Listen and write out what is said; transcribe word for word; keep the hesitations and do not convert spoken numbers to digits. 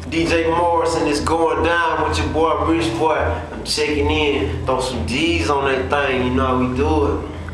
D J Morrison is going down with your boy Rich Boy. I'm checking in, throw some D's on that thing, you know how we do it.